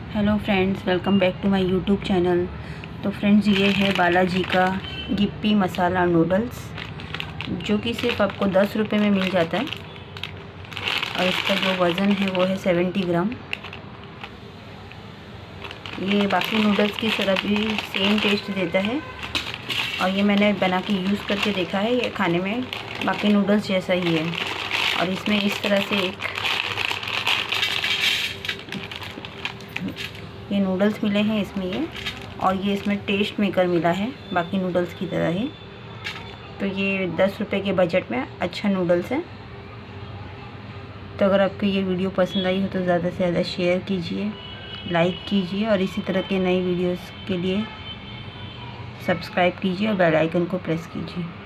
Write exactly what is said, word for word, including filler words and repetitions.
Hello friends, welcome back to my YouTube channel. तो friends, ये है बालाजी का गिप्पी मसाला नूडल्स, जो कि सिर्फ आपको दस रुपये में मिल जाता है। और इसका जो वज़न है वो है सेवेंटी ग्राम। ये बाकी नूडल्स की तरह भी सेम टेस्ट देता है और ये मैंने बना के यूज़ करके देखा है। ये खाने में बाकी नूडल्स जैसा ही है। और इसमें इस तरह से एक ये नूडल्स मिले हैं इसमें ये, और ये इसमें टेस्ट मेकर मिला है बाकी नूडल्स की तरह ही। तो ये दस रुपये के बजट में अच्छा नूडल्स है। तो अगर आपको ये वीडियो पसंद आई हो तो ज़्यादा से ज़्यादा शेयर कीजिए, लाइक कीजिए और इसी तरह के नई वीडियोस के लिए सब्सक्राइब कीजिए और बेल आइकन को प्रेस कीजिए।